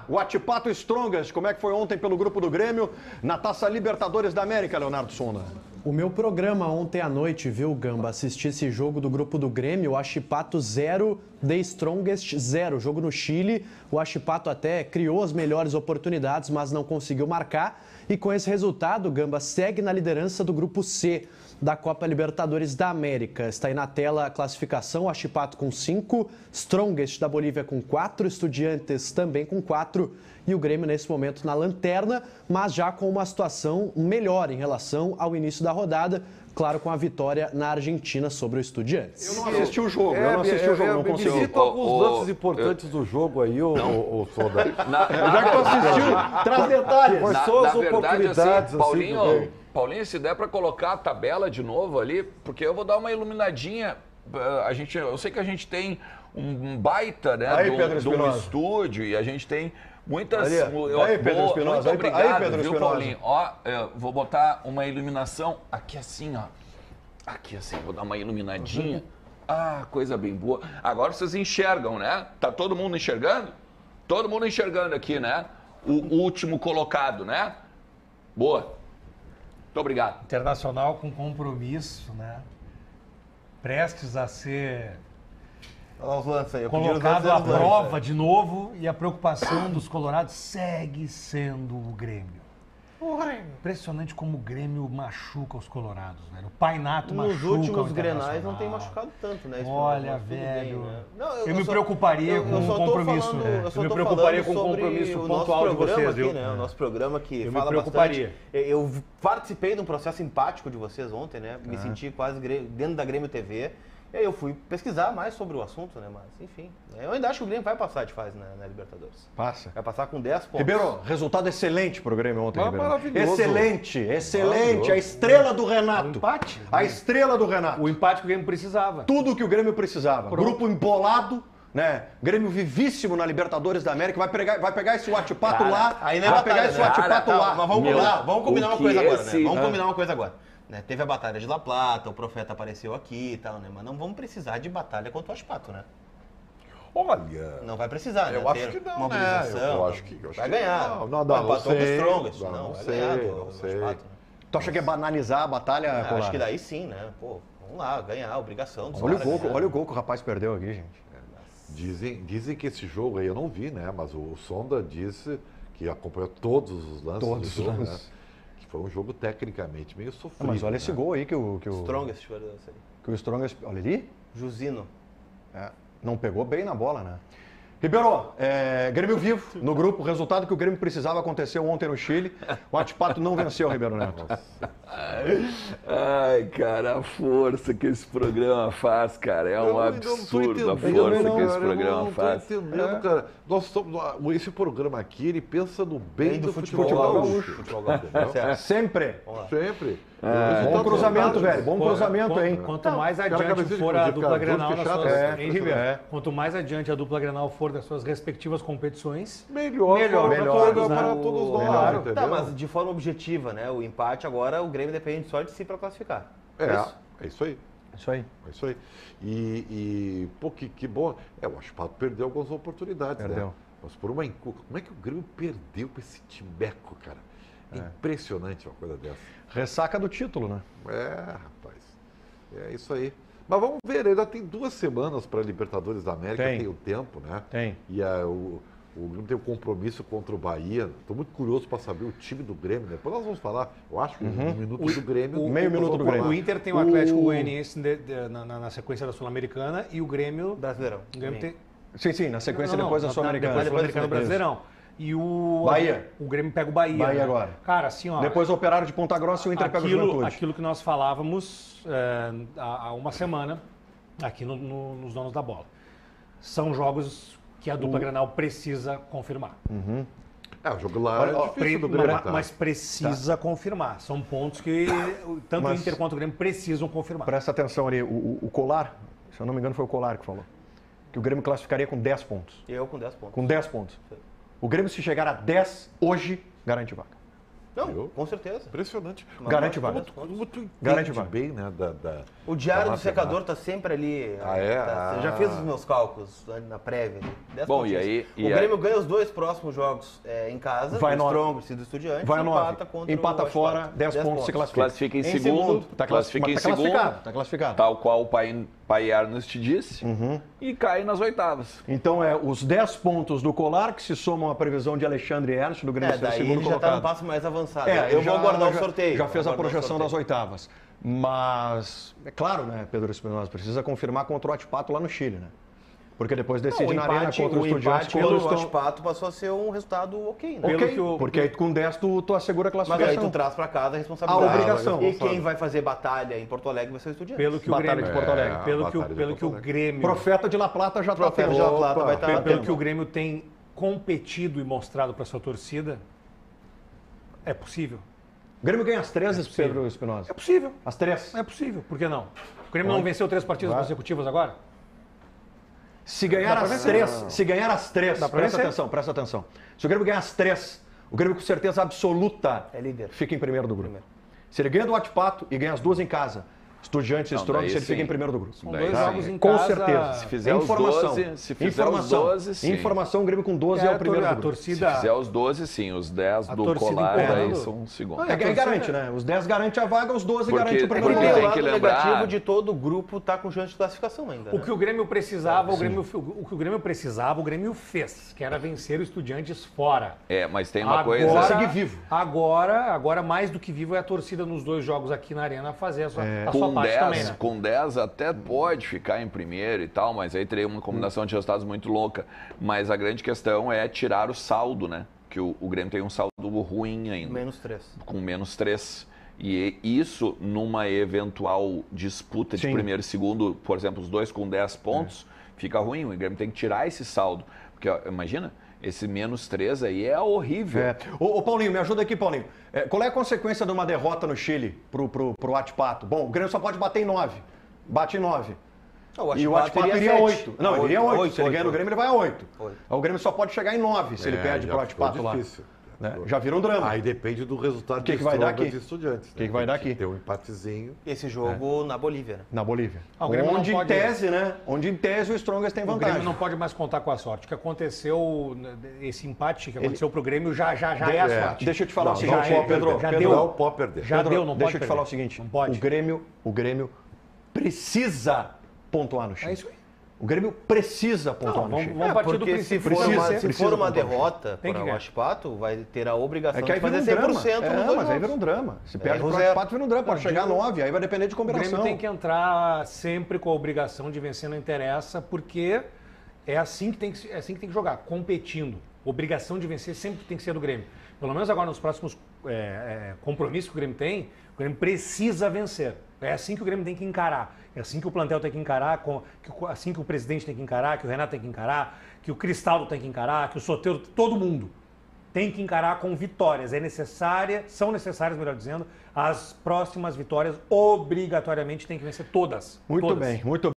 Huachipato Strongest, como é que foi ontem pelo grupo do Grêmio na Taça Libertadores da América, Leonardo Sonda? O meu programa ontem à noite, viu, Gamba? Assisti esse jogo do grupo do Grêmio, o Huachipato 0, The Strongest 0. Jogo no Chile, o Huachipato até criou as melhores oportunidades, mas não conseguiu marcar. E com esse resultado, Gamba segue na liderança do grupo C da Copa Libertadores da América. Está aí na tela a classificação, o Huachipato com 5, Strongest da Bolívia com 4, Estudiantes também com 4 e o Grêmio nesse momento na lanterna, mas já com uma situação melhor em relação ao início da rodada, claro, com a vitória na Argentina sobre o Estudiantes. Eu não assisti o jogo, não consegui. Me cita alguns lances importantes do jogo aí, ô Sonda. Já que tu assistiu, traz detalhes. Quais são as verdade, oportunidades, assim, Paulinho, se der para colocar a tabela de novo ali, porque eu vou dar uma iluminadinha. Eu sei que a gente tem um baita, né, de um estúdio e a gente tem muitas... Aí, Pedro Espinosa. Muito obrigado, Pedro viu, Espinosa. Paulinho? Ó, vou botar uma iluminação aqui assim, ó. Aqui assim, vou dar uma iluminadinha. Ah, coisa bem boa. Agora vocês enxergam, né? Tá todo mundo enxergando? Todo mundo enxergando aqui, né? O último colocado, né? Boa. Muito obrigado. Internacional com compromisso, né? Prestes a ser colocado à prova de novo e a preocupação dos colorados segue sendo o Grêmio. Impressionante como o Grêmio machuca os colorados, velho. O Painato machuca Nos o últimos Internacional. Grenais não tem machucado tanto, né? Olha, Bem, velho. né? Não, eu me preocuparia com um compromisso. Eu me preocuparia com um compromisso pontual de vocês, viu? Aqui, né? O nosso programa que fala bastante. Eu participei de um processo empático de vocês ontem, né? Me senti quase dentro da Grêmio TV. E aí eu fui pesquisar mais sobre o assunto, né? Mas, enfim, eu ainda acho que o Grêmio vai passar de fase na Libertadores. Passa. Vai passar com 10 pontos. Ribeiro, resultado excelente pro Grêmio ontem, Ribeiro. Maravilhoso. Excelente. A estrela do Renato. O empate. A estrela do Renato. O empate que o Grêmio precisava. Tudo que o Grêmio precisava. Grupo embolado, né? Grêmio vivíssimo na Libertadores da América. Vai pegar esse Huachipato lá. Aí não é vai batalha, pegar esse né? Huachipato lá. Mas vamos combinar uma coisa agora, né? Vamos combinar uma coisa agora. Né? Teve a Batalha de La Plata, o Profeta apareceu aqui e tal, né? Mas não vamos precisar de batalha contra o Huachipato, né? Olha... Não vai precisar, né? Eu acho que não, né? Eu acho que vai ganhar. Não sei. Não sei. Tu acha que é banalizar a batalha, Colar? Acho que daí sim, né? Pô, vamos lá, ganhar, obrigação. Olha o gol que o rapaz perdeu aqui, gente. Dizem que esse jogo aí, eu não vi, né? Mas o Sonda disse que acompanhou todos os lances do jogo, né? Foi um jogo tecnicamente meio sofrido. Mas olha esse gol aí que o Strongest. Que o Strongest... Olha ali. Jusino. Não pegou bem na bola, né? Ribeiro, Grêmio vivo no grupo. O resultado que o Grêmio precisava aconteceu ontem no Chile. O Huachipato não venceu, Ribeiro Neto. Ai, cara, a força que esse programa faz, cara. É um absurdo a força que esse programa faz. Eu não tô entendendo, cara. Esse programa aqui, ele pensa no bem do futebol gaúcho. Sempre. Sempre. Bom cruzamento, velho. Bom cruzamento, hein? Quanto mais adiante for a dupla Grenal nas suas... Quanto mais adiante a dupla Grenal for das suas respectivas competições, melhor para todos nós. Tá, mas de forma objetiva, né? O empate agora, o Grêmio depende só de si para classificar. É isso aí. É isso aí. E pô, que bom. O Huachipato perdeu algumas oportunidades, né? Mas por uma encuca. Como é que o Grêmio perdeu pra esse timeco, cara? Impressionante uma coisa dessa. Ressaca do título, né? Rapaz. É isso aí. Mas vamos ver, ainda tem 2 semanas para a Libertadores da América, tem o tempo, né? Tem. E o Grêmio tem um compromisso contra o Bahia. Estou muito curioso para saber o time do Grêmio. Depois nós vamos falar, eu acho que um minuto do Grêmio. Meio minuto do Grêmio. O Inter tem o Atlético Goianiense na sequência da Sul-Americana e o Grêmio... Brasileirão. O Grêmio tem... Sim, na sequência depois da Sul-Americana. Depois da Sul-Americana Brasileirão. E o Bahia. O Grêmio pega o Bahia. Bahia agora. Cara, assim, ó... Depois o Operário de Ponta Grossa e o Inter pega o Juventude. Aquilo que nós falávamos há uma semana aqui nos Donos da Bola. São jogos que a dupla Grenal precisa confirmar. O jogo lá é difícil do Grêmio. Mas precisa confirmar. São pontos que tanto o Inter quanto o Grêmio precisam confirmar. Presta atenção ali. O Colar, se eu não me engano foi o Colar que falou, que o Grêmio classificaria com 10 pontos. Eu com 10 pontos. Com 10 pontos. O Grêmio, se chegar a 10 hoje, garante vaga. Não, com certeza. Impressionante. Garante vaga. Como tu Garante entende vaga. bem, né? O diário do secador tá sempre ali. Eu já fiz os meus cálculos na prévia. Bom, e aí... O Grêmio ganha os 2 próximos jogos em casa, vai do Strongest e do Estudiantes, vai empata fora, 10 pontos, se classifica. Classifica em segundo. Classifica em segundo. Tá classificado. Tal qual o Pai Ernest disse. E cai nas oitavas. Então, os 10 pontos do Colar que se somam à previsão de Alexandre Ernst, do Grêmio ser daí segundo ele já colocado. tá no passo mais avançado. Eu vou aguardar o sorteio. Já fez a projeção das oitavas. Mas, é claro, né, Pedro Espinosa, precisa confirmar contra o Atipato lá no Chile, né? Porque depois decide na arena contra o Estudiantes. O Atipato passou a ser um resultado ok, né? Porque aí com 10 tu assegura a classificação. Mas aí tu traz pra casa a responsabilidade. A obrigação. E quem vai fazer batalha em Porto Alegre vai ser o Estudiantes. Pelo que o Batalha Grêmio, de Porto Alegre. Pelo que o Grêmio... Profeta de La Plata já está tendo. Pelo que o Grêmio tem competido e mostrado para sua torcida, é possível. O Grêmio ganha as 3, Pedro Espinosa. É possível. As 3. É possível. Por que não? O Grêmio não venceu 3 partidas consecutivas agora? Se ganhar as 3, presta atenção. Se o Grêmio ganhar as 3, o Grêmio com certeza absoluta é líder. Fica em primeiro do grupo. Se ele ganha do Atipato e ganha as 2 em casa, Estudiantes e Strongest, ele fica em primeiro do grupo. São 2 jogos em com casa. certeza. Se fizer os 12, se fizer os 12, sim. Informação, o Grêmio com 12 é o primeiro do grupo. Torcida, se fizer os 12, sim. Os 10 do Colar aí são o segundo. Aí garante, né? Os 10 garante a vaga, os 12 garante o primeiro lugar. lugar. Tem que lembrar... negativo de todo o grupo tá com chance de classificação ainda. O que o Grêmio precisava, o Grêmio fez, que era vencer o Estudiantes fora. Mas tem uma coisa... Seguir vivo. Agora, mais do que vivo, é a torcida nos 2 jogos aqui na Arena fazer a sua parte também, né? Com 10 até pode ficar em primeiro e tal, mas aí teria uma combinação de resultados muito louca. Mas a grande questão é tirar o saldo, né? Que o Grêmio tem um saldo ruim ainda. -3. Com -3. E isso, numa eventual disputa de primeiro e segundo, por exemplo, os 2 com 10 pontos, fica ruim. O Grêmio tem que tirar esse saldo. Porque, ó, imagina, esse -3 aí é horrível. Ô Paulinho, me ajuda aqui, Paulinho. Qual é a consequência de uma derrota no Chile pro Atipato? Bom, o Grêmio só pode bater em 9. Bate em 9. E o Atipato iria 8. Não, ele iria 8. Se ele ganha no Grêmio, ele vai a 8. O Grêmio só pode chegar em 9 se ele perde pro Atipato lá. Já vira um drama. Aí depende do resultado que vai dar aqui? Estudiantes. O que vai dar aqui? Tem um empatezinho. Esse jogo na Bolívia, né? Na Bolívia. Onde em tese o Strongest tem vantagem. O Grêmio não pode mais contar com a sorte. O que aconteceu, esse empate que aconteceu pro Grêmio já é a sorte. Deixa eu te falar o seguinte, Pedro. Não pode perder. Já deu, não pode Deixa eu te falar o seguinte. O Grêmio precisa pontuar no Chile. É isso aí. O Grêmio precisa pontuar no Chile. Vamos partir do princípio. Se for uma derrota para o Atipato, vai ter a obrigação de fazer 100% nos 2 mas aí vira um drama. Se perde pro Atipato, vira um drama. Pode chegar a 9, aí vai depender de combinação. O Grêmio tem que entrar sempre com a obrigação de vencer, não interessa, porque é assim que tem que jogar, competindo. Obrigação de vencer sempre tem que ser do Grêmio. Pelo menos agora nos próximos compromissos que o Grêmio tem, o Grêmio precisa vencer. É assim que o Grêmio tem que encarar. É assim que o plantel tem que encarar, assim que o presidente tem que encarar, que o Renato tem que encarar, que o Cristaldo tem que encarar, que o Soteldo, todo mundo tem que encarar com vitórias. São necessárias, melhor dizendo, as próximas vitórias obrigatoriamente tem que vencer todas. Muito bem, muito bem.